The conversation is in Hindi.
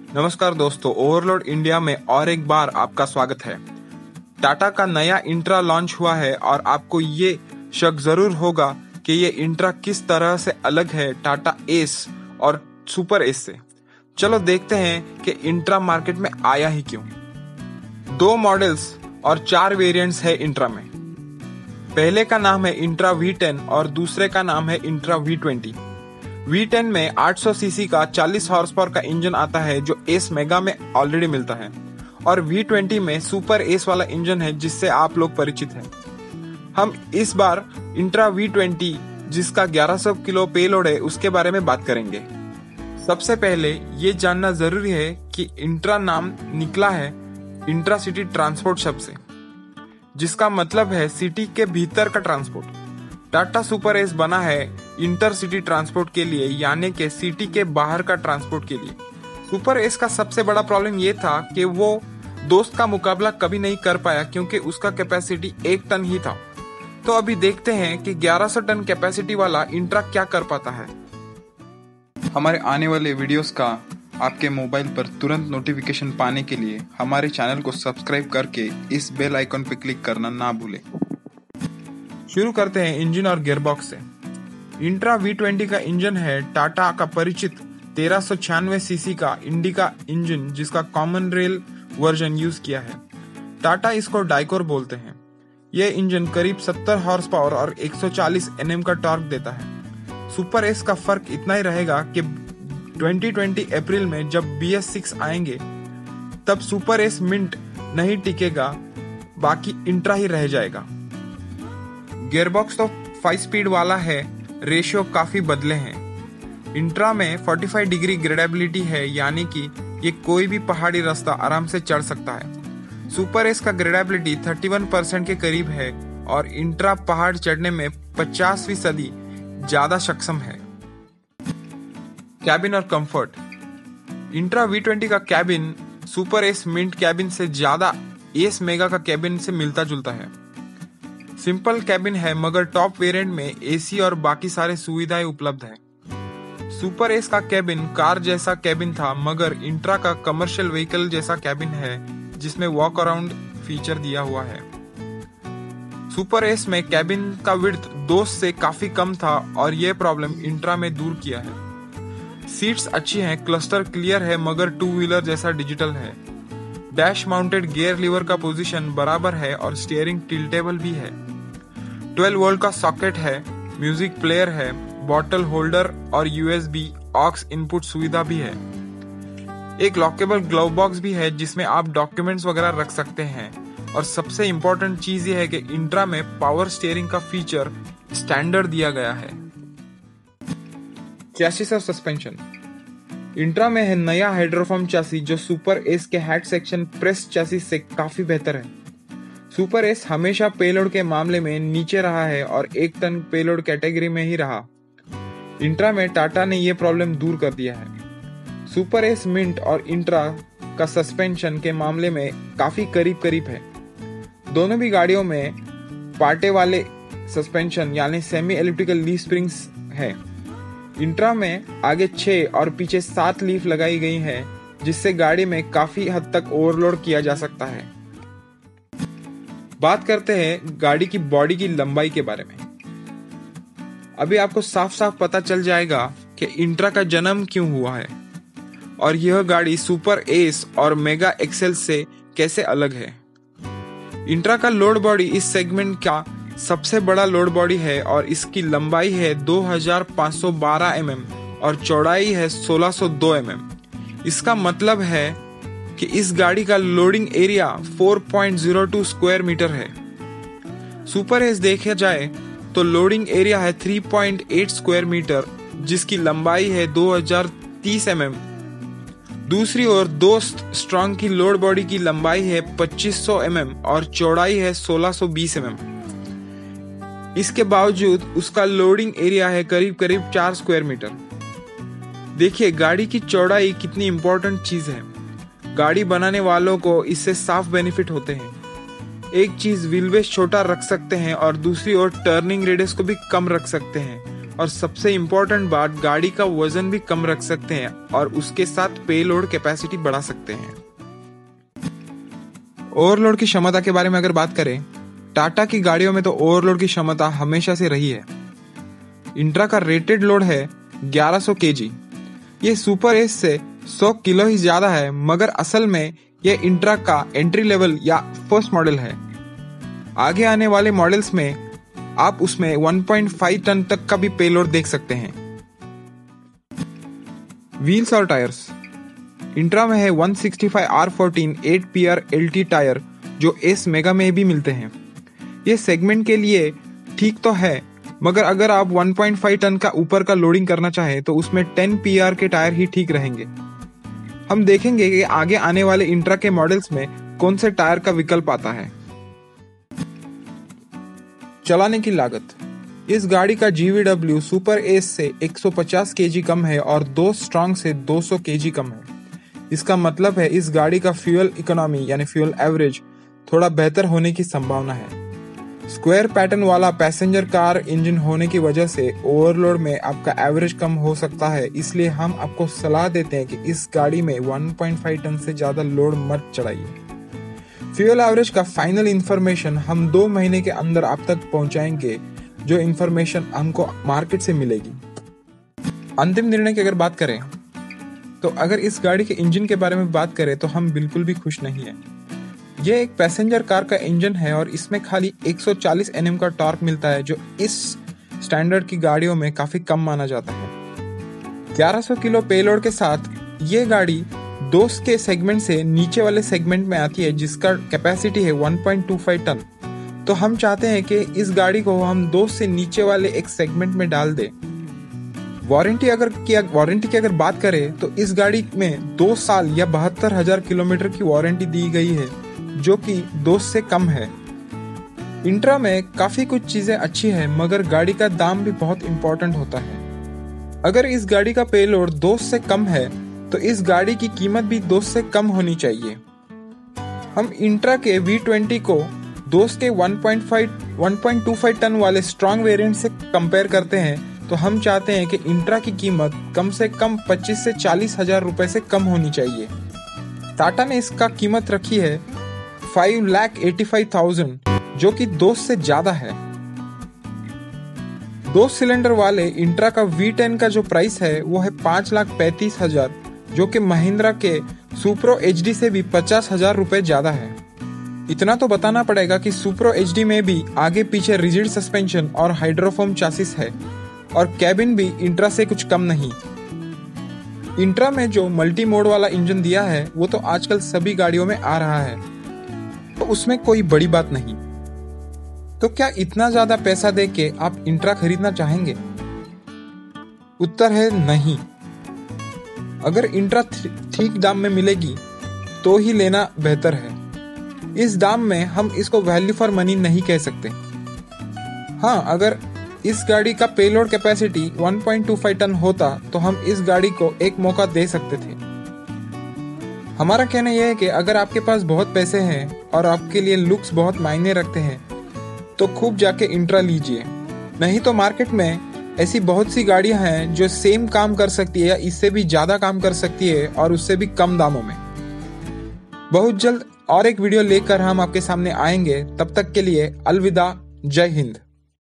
नमस्कार दोस्तों, ओवरलोड इंडिया में और एक बार आपका स्वागत है। टाटा का नया इंट्रा लॉन्च हुआ है और आपको ये शक जरूर होगा कि ये इंट्रा किस तरह से अलग है टाटा एस और सुपर एस से। चलो देखते हैं कि इंट्रा मार्केट में आया ही क्यों। 2 मॉडल्स और 4 वेरिएंट्स है इंट्रा में। पहले का नाम है इंट्रा V10 और दूसरे का नाम है इंट्रा V20। V10 में 800 सीसी का 40 हॉर्स पावर का इंजन आता है जो एस मेगा में ऑलरेडी मिलता है, और V20 में सुपर एस वाला इंजन है जिससे आप लोग परिचित हैं। हम इस बार इंट्रा V20 जिसका 1100 किलो पेलोड है उसके बारे में बात करेंगे। सबसे पहले ये जानना जरूरी है कि इंट्रा नाम निकला है इंट्रा सिटी ट्रांसपोर्ट शब्द से, जिसका मतलब है सिटी के भीतर का ट्रांसपोर्ट। टाटा सुपर एस बना है इंटर सिटी ट्रांसपोर्ट के लिए, यानी कि सिटी के बाहर का ट्रांसपोर्ट के लिए। सुपर एस का सबसे बड़ा प्रॉब्लम ये था कि वो दोस्त का मुकाबला कभी नहीं कर पाया क्योंकि उसका कैपेसिटी 1 टन ही था। तो अभी देखते हैं कि 1100 टन कैपेसिटी वाला इंट्रा क्या कर पाता है। हमारे आने वाले वीडियोस का आपके मोबाइल पर तुरंत नोटिफिकेशन पाने के लिए हमारे चैनल को सब्सक्राइब करके इस बेल आइकन पर क्लिक करना ना भूलें। शुरू करते हैं इंजन और गियरबॉक्स से। इंट्रा V20 का इंजन है टाटा का परिचित 1396 सीसी का इंडिका इंजन, जिसका कॉमन रेल वर्जन यूज किया है। टाटा इसको डाइकोर बोलते हैं। यह इंजन करीब 70 हॉर्स पावर और 140 Nm का टॉर्क देता है। सुपर एस का फर्क इतना ही रहेगा कि 2020 अप्रैल में जब BS6 आएंगे तब सुपर एस मिंट नहीं टिकेगा, बाकी इंट्रा ही रह जाएगा। गियरबॉक्स तो 5 स्पीड वाला है, रेशियो काफी बदले हैं। इंट्रा में 45 डिग्री ग्रेडेबिलिटी है, यानी कि ये कोई भी पहाड़ी रास्ता आराम से चढ़ सकता है। सुपर एस का ग्रेडेबिलिटी 31% के करीब है और इंट्रा पहाड़ चढ़ने में 50% ज्यादा सक्षम है। कैबिन और कंफर्ट। इंट्रा V20 का cabin super Ace mint cabin से ज्यादा एस मेगा का कैबिन से मिलता जुलता है। सिंपल कैबिन है मगर टॉप वेरिएंट में एसी और बाकी सारे सुविधाएं उपलब्ध है। सुपर एस का कैबिन कार जैसा कैबिन था मगर इंट्रा का कमर्शियल व्हीकल जैसा कैबिन है जिसमें वॉक अराउंड फीचर दिया हुआ है। सुपर एस में कैबिन का विड्थ 2 से काफी कम था और यह प्रॉब्लम इंट्रा में दूर किया है। सीट्स अच्छी हैं, क्लस्टर क्लियर है मगर 2 व्हीलर जैसा डिजिटल है। डैश माउंटेड गियर लीवर का पोजीशन बराबर है और स्टीयरिंग टिल्टेबल भी है। 12 वोल्ट का सॉकेट है, म्यूजिक प्लेयर है, बॉटल होल्डर और USB ऑक्स इनपुट सुविधा भी है। एक लॉकेबल ग्लव बॉक्स भी है जिसमें आप डॉक्यूमेंट्स वगैरह रख सकते हैं। और सबसे इंपॉर्टेंट चीज ये है कि इंट्रा में पावर स्टीयरिंग का फीचर स्टैंडर्ड दिया गया है। चैसिस और सस्पेंशन। इंट्रा में है नया हाइड्रोफॉर्म चैसी जो सुपर एस के हेड सेक्शन प्रेस चैसिस से काफी बेहतर है। सुपर एस हमेशा पेलोड के मामले में नीचे रहा है और 1 टन पेलोड कैटेगरी में ही रहा। इंट्रा में टाटा ने यह प्रॉब्लम दूर कर दिया है। सुपर एस मिंट और इंट्रा का सस्पेंशन के मामले में काफी करीब करीब है। दोनों भी गाड़ियों में पाटे वाले सस्पेंशन यानी सेमी एलिप्टिकल लीफ स्प्रिंग्स है। इंट्रा में आगे 6 और पीछे 7 लीफ लगाई गई है जिससे गाड़ी में काफी हद तक ओवरलोड किया जा सकता है। बात करते हैं गाड़ी की बॉडी की लंबाई के बारे में। अभी आपको साफ साफ पता चल जाएगा कि इंट्रा का जन्म क्यों हुआ है और यह गाड़ी सुपर एस और मेगा एक्सेल से कैसे अलग है। इंट्रा का लोड बॉडी इस सेगमेंट का सबसे बड़ा लोड बॉडी है और इसकी लंबाई है 2512 mm और चौड़ाई है 1602 mm। इसका मतलब है कि इस गाड़ी का लोडिंग एरिया 4.02 स्क्वायर मीटर है। सुपर एस देखा जाए तो लोडिंग एरिया है 3.8 स्क्वायर मीटर जिसकी लंबाई है 2030 mm। दूसरी ओर दोस्त स्ट्रॉन्ग की लोड बॉडी की लंबाई है 2500 mm और चौड़ाई है 1620 mm। इसके बावजूद उसका लोडिंग एरिया है करीब करीब 4 स्क्वायर मीटर। देखिए गाड़ी की चौड़ाई कितनी इंपॉर्टेंट चीज है। गाड़ी बनाने वालों को इससे साफ बेनिफिट होते हैं। एक चीज व्हील बेस छोटा रख सकते हैं और दूसरी ओर टर्निंग रेडियस को भी कम रख सकते हैं और सबसे इम्पोर्टेंट बात, गाड़ी का वजन भी कम रख सकते हैं और उसके साथ पेलोड कैपेसिटी बढ़ा सकते हैं। ओवरलोड की क्षमता के बारे में अगर बात करें, टाटा की गाड़ियों में तो ओवरलोड की क्षमता हमेशा से रही है। इंट्रा का रेटेड लोड है 1100 kg। ये सुपर एस से 100 किलो ही ज्यादा है, मगर असल में यह इंट्रा का एंट्री लेवल या फर्स्ट मॉडल है। आगे आने वाले मॉडल्स में आप उसमें 1.5 टन तक का भी पेलोड देख सकते हैं। व्हील्स और टायर्स, इंट्रा में है 165 R14 8PR LT टायर जो एस मेगा में भी मिलते हैं। ये सेगमेंट के लिए ठीक तो है, मगर अगर आप 1.5 टन का ऊपर का लोडिंग करना चाहें तो उसमें 10 PR के टायर ही ठीक रहेंगे। हम देखेंगे कि आगे आने वाले इंट्रा के मॉडल्स में कौन से टायर का विकल्प आता है। चलाने की लागत, इस गाड़ी का GVW सुपर एस से 150 kg कम है और 2 स्ट्रॉन्ग से 200 kg कम है। इसका मतलब है इस गाड़ी का फ्यूल इकोनॉमी यानी फ्यूल एवरेज थोड़ा बेहतर होने की संभावना है। स्क्वायर पैटर्न वाला पैसेंजर कार इंजन होने की वजह से ओवरलोड में आपका एवरेज कम हो सकता है, इसलिए हम आपको सलाह देते हैं कि इस गाड़ी में 1.5 टन से ज्यादा लोड मत चढ़ाइए। फ्यूल एवरेज का फाइनल इंफॉर्मेशन हम 2 महीने के अंदर आप तक पहुंचाएंगे, जो इंफॉर्मेशन हमको मार्केट से मिलेगी। अंतिम निर्णय की अगर बात करें तो अगर इस गाड़ी के इंजन के बारे में बात करें तो हम बिल्कुल भी खुश नहीं हैं। यह एक पैसेंजर कार का इंजन है और इसमें खाली 140 Nm का टॉर्क मिलता है, जो इस स्टैंडर्ड की गाड़ियों में काफी कम माना जाता है। 1100 किलो पेलोड के साथ ये गाड़ी दोस्त के सेगमेंट से नीचे वाले सेगमेंट में आती है, जिसका कैपेसिटी है 1.25 टन। तो हम चाहते हैं कि इस गाड़ी को हम दोस्त से नीचे वाले एक सेगमेंट में डाल दें। वारंटी की अगर बात करें तो इस गाड़ी में 2 साल या 72,000 किलोमीटर की वारंटी दी गई है, जो कि दोस्त से कम है। इंट्रा में काफी कुछ चीजें अच्छी है, मगर गाड़ी का दाम भी बहुत इंपॉर्टेंट होता है। अगर इस गाड़ी का पेलोड दोस्त से कम है तो इस गाड़ी की कीमत भी दोस्त से कम होनी चाहिए। हम इंट्रा के V20 को दोस्त के 1.25 टन वाले स्ट्रॉन्ग वेरिएंट से कंपेयर करते हैं, तो हम चाहते हैं कि इंट्रा की कीमत कम से कम 25 से 40,000 रुपए से कम होनी चाहिए। टाटा ने इसका कीमत रखी है 5,85,000, जो कि दोस्त से ज्यादा है। 2 सिलेंडर वाले इंट्रा का V10 का जो प्राइस है वो है 5,35,000, जो कि महिंद्रा के सुप्रो HD से भी 50,000 रुपए ज्यादा है। इतना तो बताना पड़ेगा कि सुप्रो HD में भी आगे पीछे रिजिड सस्पेंशन और हाइड्रोफोम चासिस है और कैबिन भी इंट्रा से कुछ कम नहीं। इंट्रा में जो मल्टी मोड वाला इंजन दिया है वो तो आजकल सभी गाड़ियों में आ रहा है, तो उसमें कोई बड़ी बात नहीं। तो क्या इतना ज्यादा पैसा दे के आप इंट्रा खरीदना चाहेंगे? उत्तर है नहीं। अगर इंट्रा ठीक दाम में मिलेगी तो ही लेना बेहतर है। इस दाम में हम इसको वैल्यू फॉर मनी नहीं कह सकते। हाँ, अगर इस गाड़ी का पेलोड कैपेसिटी 1.25 टन होता तो हम इस गाड़ी को एक मौका दे सकते थे। हमारा कहना यह है कि अगर आपके पास बहुत पैसे हैं और आपके लिए लुक्स बहुत मायने रखते हैं तो खूब जाके इंट्रा लीजिए, नहीं तो मार्केट में ऐसी बहुत सी गाड़ियां हैं जो सेम काम कर सकती है या इससे भी ज्यादा काम कर सकती है और उससे भी कम दामों में। बहुत जल्द और एक वीडियो लेकर हम आपके सामने आएंगे। तब तक के लिए अलविदा, जय हिंद।